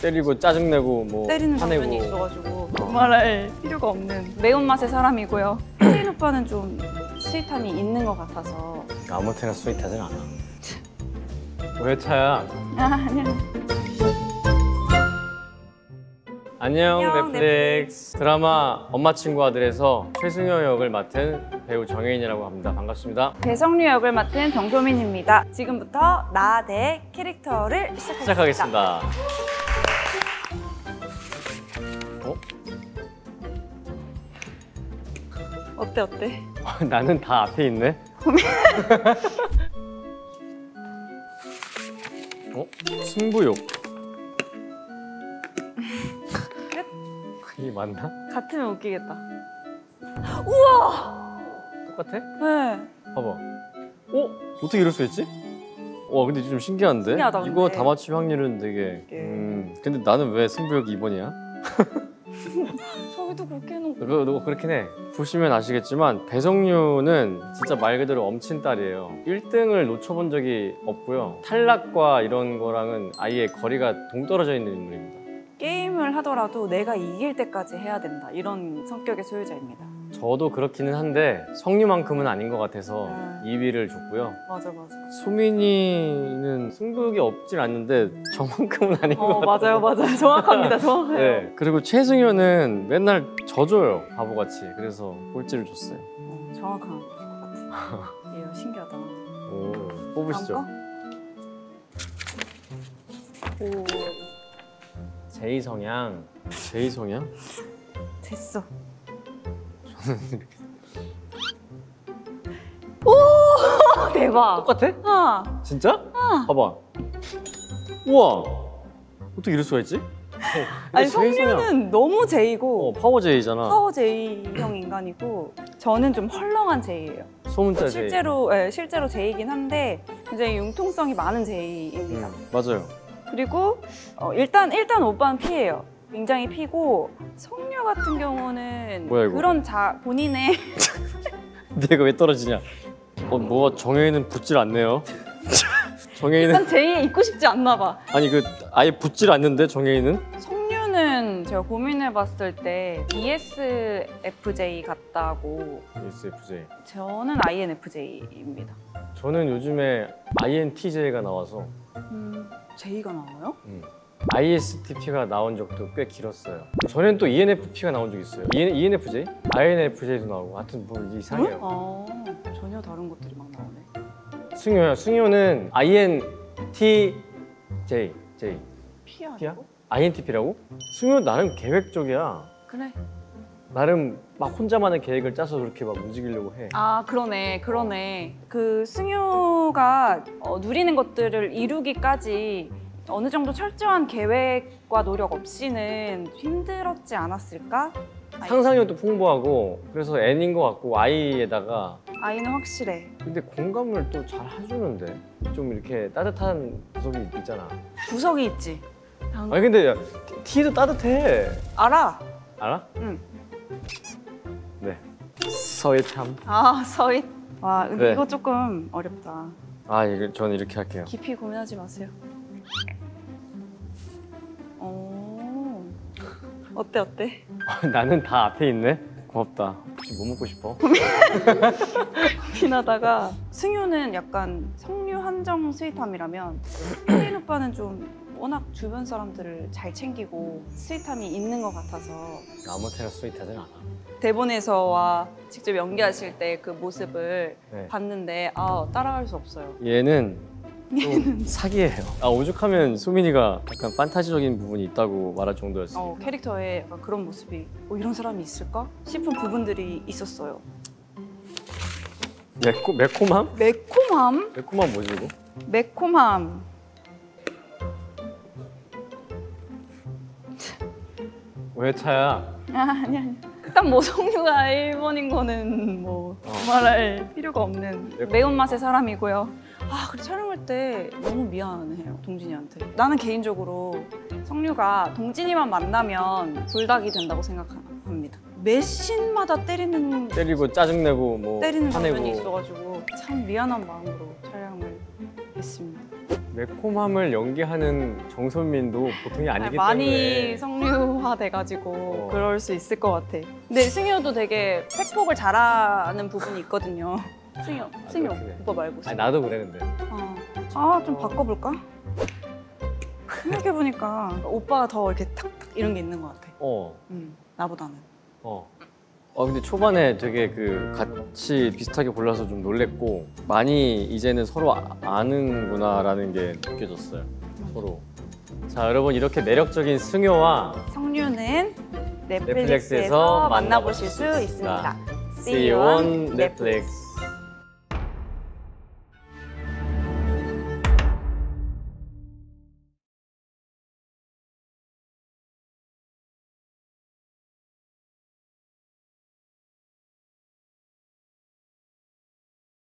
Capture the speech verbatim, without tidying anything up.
때리고 짜증내고 뭐 때리는 화내고. 장면이 있어가지고 말할 필요가 없는 매운맛의 사람이고요. 혜인 오빠는 좀 스윗함이 있는 것 같아서. 아무 때나 스윗하진 않아. 왜 차야? 아, 아니야. 안녕, 안녕 넷플릭스. 넷플릭스 드라마 엄마 친구 아들에서 최승효 역을 맡은 배우 정혜인이라고 합니다. 반갑습니다. 배성류 역을 맡은 정소민입니다. 지금부터 나 대 캐릭터를 시작하겠습니다. 시작하겠습니다. 어? 어때 어때? 나는 다 앞에 있네. 어? 승부욕. 이게 맞나? 같으면 웃기겠다. 우와! 똑같아? 네. 봐봐. 어? 어떻게 이럴 수 있지? 와 근데 좀 신기한데? 신기하다, 이거 근데. 다 맞출 확률은 되게 네. 음, 근데 나는 왜 승부욕이 이 번이야? 저기도 그렇게 해놓고. 너, 너 그렇긴 해. 보시면 아시겠지만 배성류는 진짜 말 그대로 엄친 딸이에요. 일 등을 놓쳐본 적이 없고요. 탈락과 이런 거랑은 아예 거리가 동떨어져 있는 인물입니다. 게임을 하더라도 내가 이길 때까지 해야 된다. 이런 성격의 소유자입니다. 저도 그렇기는 한데 성류만큼은 아닌 것 같아서 음. 이 위를 줬고요. 맞아 맞아. 소민이는 승부욕이 없진 않는데 저만큼은 아닌 것 어 같아요. 맞아요 맞아요. 정확합니다. 정확해요. 네. 그리고 최승효는 맨날 져줘요. 바보같이. 그래서 꼴찌를 줬어요. 어, 정확한 것 같아. 이거 신기하다. 오, 뽑으시죠. 오. 제이 성향. 제이 성향? 됐어. 오 대박. 똑같아? 아. 진짜? 아. 봐봐. 우와. 어떻게 이럴 수가 있지? 어, 아니 제이 성향. 성류는 너무 제이고 어, 파워 제이잖아. 파워 제이형 인간이고 저는 좀 헐렁한 제이예요. 소문자 제이. 실제로 네, 실제로 제이긴 한데 굉장히 융통성이 많은 제이입니다. 음, 맞아요. 그리고 어, 일단 일단 오빠는 P예요. 굉장히 P고 성류 같은 경우는 뭐야, 이거? 그런 자 본인의 내가 왜 떨어지냐? 어, 뭐가 정혜인은 붙질 않네요. 정혜인은 일단 제이에 있고 싶지 않나 봐. 아니 그 아예 붙질 않는데 정혜인은? 성류는 제가 고민해봤을 때 이에스에프제이 같다고. 이에스에프제이. 저는 아이엔에프제이입니다. 저는 요즘에 아이엔티제이가 나와서 음, 제이가 나와요? 음. 아이에스티피가 나온 적도 꽤 길었어요. 전엔 또 이엔에프피가 나온 적 있어요. 이엔에프제이? 아이엔에프제이도 나오고 하여튼 뭐 이게 이상해요. 아, 전혀 다른 것들이 막 나오네. 승효야. 승효는 아이엔티제이. 제이. P야? P야? 아이엔티피라고? 승효 나름 계획적이야. 그래. 나름 막 혼자만의 계획을 짜서 그렇게 막 움직이려고 해. 아 그러네 그러네. 그 승효가 어, 누리는 것들을 이루기까지 어느 정도 철저한 계획과 노력 없이는 힘들었지 않았을까? 상상력도 풍부하고 그래서 N인 것 같고 I에다가 아이는 확실해. 근데 공감을 또 잘 해주는데 좀 이렇게 따뜻한 구석이 있잖아. 구석이 있지. 당... 아니 근데 야, T도 따뜻해. 알아. 알아? 응. 네. 서해참. 아 서잇. 와 근데 네. 이거 조금 어렵다. 아 이거 저는 이렇게 할게요. 깊이 고민하지 마세요. 오. 어때 어때? 나는 다 앞에 있네. 고맙다. 혹시 뭐 먹고 싶어? 고민하다가 승효는 약간 성류 한정 스윗함이라면 혜인 오빠는 좀 워낙 주변 사람들을 잘 챙기고 스윗함이 있는 것 같아서 아무 때나 스윗하진 않아. 대본에서와 직접 연기하실 때 그 모습을 네. 봤는데 아 따라갈 수 없어요. 얘는 좀 사기예요. 아 오죽하면 소민이가 약간 판타지적인 부분이 있다고 말할 정도였어요. 어, 캐릭터에 약간 그런 모습이 어, 이런 사람이 있을까 싶은 부분들이 있었어요. 매코, 매콤함? 매콤함? 매콤함 뭐지 이거? 매콤함. 왜 차야? 아, 아니 아니. 일단 뭐 성류가 일 번인 거는 뭐 어. 말할 필요가 없는 매콤. 매운맛의 사람이고요. 아, 그래 촬영할 때 너무 미안해요, 동진이한테. 나는 개인적으로 성류가 동진이만 만나면 불닭이 된다고 생각합니다. 매 씬마다 때리는 때리고 짜증내고 뭐 때리는 화내고. 장면이 있어가지고 참 미안한 마음으로 촬영을 했습니다. 매콤함을 연기하는 정소민도 보통이 아니기 많이 때문에 석류화 돼가지고 어. 그럴 수 있을 것 같아. 근데 승효도 되게 팩폭을 잘하는 부분이 있거든요. 승효, 승효 그렇긴 해. 오빠 말고. 아니, 나도 그래 근데. 어. 아, 좀 바꿔볼까? 생각해보니까 오빠가 더 이렇게 탁탁 이런 게 있는 것 같아. 어. 음, 나보다는. 어. 어 근데 초반에 되게 그 같이 비슷하게 골라서 좀 놀랬고 많이 이제는 서로 아, 아는구나라는 게 느껴졌어요. 서로. 자 여러분 이렇게 매력적인 승효와 석류는 넷플릭스에서 넷플릭스에서 만나보실 수 있습니다. See you on Netflix.